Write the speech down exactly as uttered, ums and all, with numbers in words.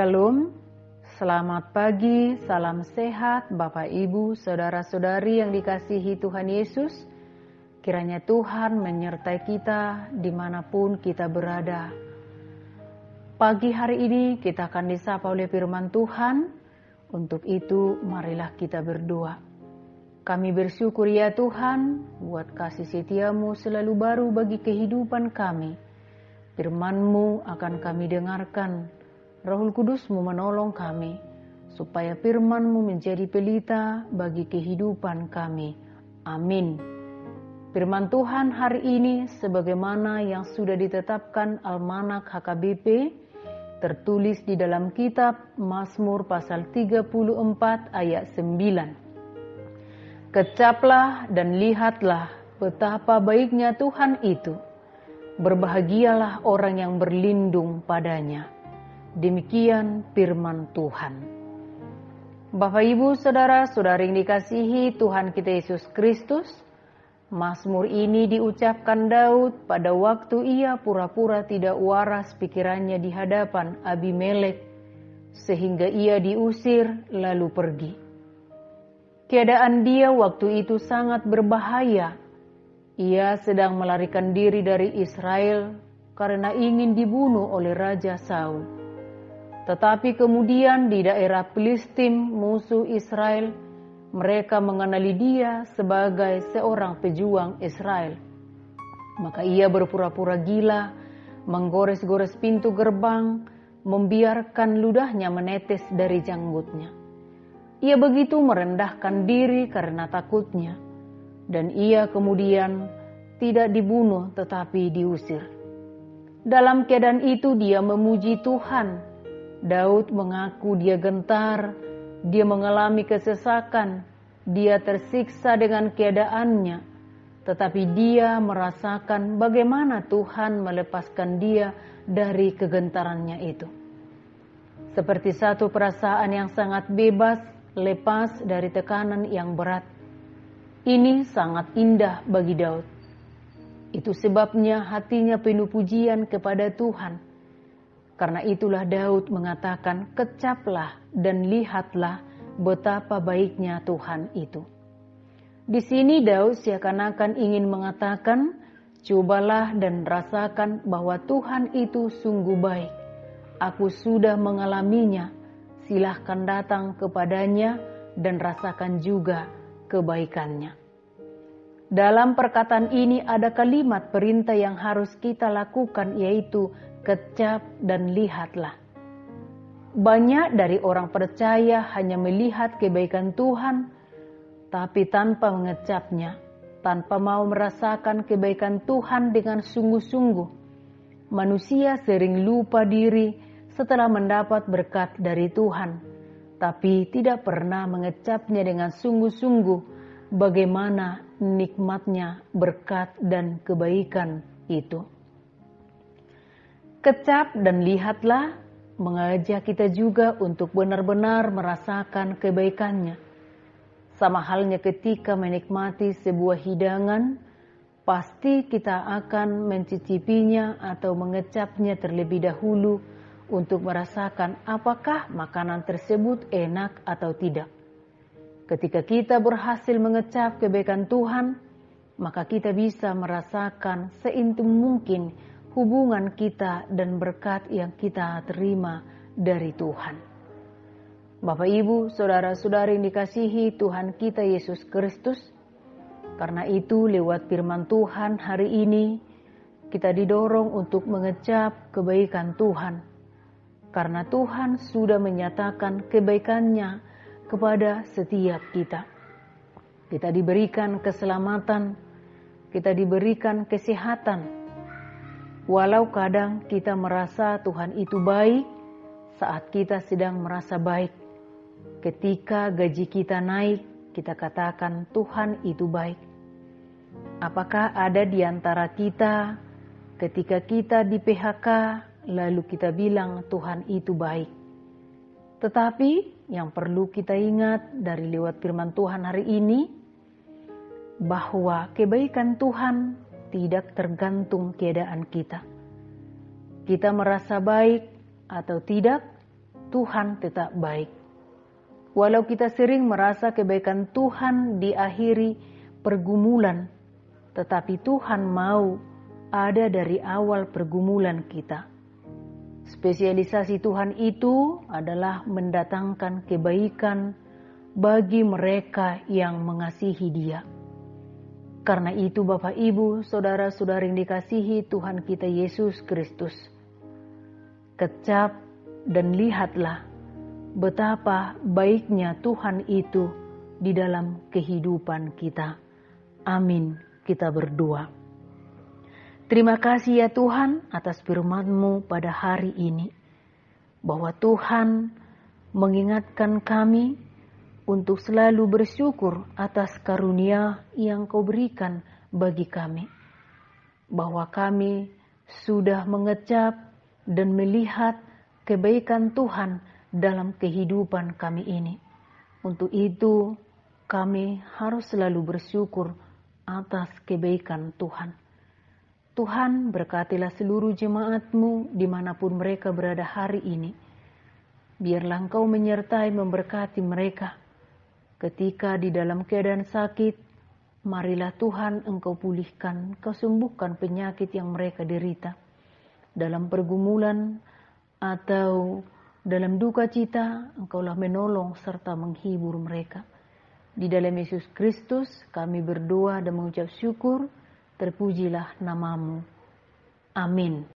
Shalom, selamat pagi, salam sehat Bapak Ibu, Saudara-saudari yang dikasihi Tuhan Yesus. Kiranya Tuhan menyertai kita dimanapun kita berada. Pagi hari ini kita akan disapa oleh firman Tuhan. Untuk itu marilah kita berdoa. Kami bersyukur ya Tuhan, buat kasih setiamu selalu baru bagi kehidupan kami. Firman-Mu akan kami dengarkan. Roh Kudus-Mu menolong kami, supaya firman-Mu menjadi pelita bagi kehidupan kami. Amin. Firman Tuhan hari ini sebagaimana yang sudah ditetapkan Almanak H K B P, tertulis di dalam kitab Mazmur pasal tiga puluh empat ayat sembilan. Kecaplah dan lihatlah betapa baiknya Tuhan itu. Berbahagialah orang yang berlindung padanya. Demikian firman Tuhan. Bapak Ibu Saudara-saudari yang dikasihi Tuhan kita Yesus Kristus, Mazmur ini diucapkan Daud pada waktu ia pura-pura tidak waras pikirannya di hadapan Abimelek, sehingga ia diusir lalu pergi. Keadaan dia waktu itu sangat berbahaya. Ia sedang melarikan diri dari Israel karena ingin dibunuh oleh Raja Saul. Tetapi kemudian di daerah Filistin, musuh Israel, mereka mengenali dia sebagai seorang pejuang Israel. Maka ia berpura-pura gila, menggores-gores pintu gerbang, membiarkan ludahnya menetes dari janggutnya. Ia begitu merendahkan diri karena takutnya, dan ia kemudian tidak dibunuh tetapi diusir. Dalam keadaan itu dia memuji Tuhan. Daud mengaku dia gentar, dia mengalami kesesakan, dia tersiksa dengan keadaannya, tetapi dia merasakan bagaimana Tuhan melepaskan dia dari kegentarannya itu. Seperti satu perasaan yang sangat bebas, lepas dari tekanan yang berat. Ini sangat indah bagi Daud. Itu sebabnya hatinya penuh pujian kepada Tuhan. Karena itulah Daud mengatakan, kecaplah dan lihatlah betapa baiknya Tuhan itu. Di sini Daud seakan-akan ingin mengatakan, cobalah dan rasakan bahwa Tuhan itu sungguh baik. Aku sudah mengalaminya, silahkan datang kepadanya dan rasakan juga kebaikannya. Dalam perkataan ini ada kalimat perintah yang harus kita lakukan, yaitu kecap dan lihatlah. Banyak dari orang percaya hanya melihat kebaikan Tuhan, tapi tanpa mengecapnya, tanpa mau merasakan kebaikan Tuhan dengan sungguh-sungguh. Manusia sering lupa diri setelah mendapat berkat dari Tuhan, tapi tidak pernah mengecapnya dengan sungguh-sungguh bagaimana nikmatnya berkat dan kebaikan itu. Kecap dan lihatlah mengajak kita juga untuk benar-benar merasakan kebaikannya. Sama halnya ketika menikmati sebuah hidangan, pasti kita akan mencicipinya atau mengecapnya terlebih dahulu untuk merasakan apakah makanan tersebut enak atau tidak. Ketika kita berhasil mengecap kebaikan Tuhan, maka kita bisa merasakan seintim mungkin hubungan kita dan berkat yang kita terima dari Tuhan. Bapak Ibu, Saudara-saudari yang dikasihi Tuhan kita Yesus Kristus, karena itu lewat firman Tuhan hari ini, kita didorong untuk mengecap kebaikan Tuhan. Karena Tuhan sudah menyatakan kebaikannya kepada setiap kita. Kita diberikan keselamatan, kita diberikan kesehatan. Walau kadang kita merasa Tuhan itu baik saat kita sedang merasa baik. Ketika gaji kita naik, kita katakan Tuhan itu baik. Apakah ada di antara kita ketika kita di P H K lalu kita bilang Tuhan itu baik? Tetapi yang perlu kita ingat dari lewat firman Tuhan hari ini, bahwa kebaikan Tuhan tidak tergantung keadaan kita. Kita merasa baik atau tidak, Tuhan tetap baik. Walau kita sering merasa kebaikan Tuhan diakhiri pergumulan, tetapi Tuhan mau ada dari awal pergumulan kita. Spesialisasi Tuhan itu adalah mendatangkan kebaikan bagi mereka yang mengasihi Dia. Karena itu Bapak Ibu, saudara-saudara yang dikasihi Tuhan kita Yesus Kristus, kecap dan lihatlah betapa baiknya Tuhan itu di dalam kehidupan kita. Amin. Kita berdoa. Terima kasih ya Tuhan atas firman-Mu pada hari ini, bahwa Tuhan mengingatkan kami untuk selalu bersyukur atas karunia yang Kau berikan bagi kami, bahwa kami sudah mengecap dan melihat kebaikan Tuhan dalam kehidupan kami ini. Untuk itu kami harus selalu bersyukur atas kebaikan Tuhan. Tuhan, berkatilah seluruh jemaat-Mu dimanapun mereka berada hari ini. Biarlah Engkau menyertai memberkati mereka. Ketika di dalam keadaan sakit, marilah Tuhan Engkau pulihkan, Kau sembuhkan penyakit yang mereka derita. Dalam pergumulan atau dalam duka cita, Engkaulah menolong serta menghibur mereka. Di dalam Yesus Kristus kami berdoa dan mengucap syukur. Terpujilah namamu. Amin.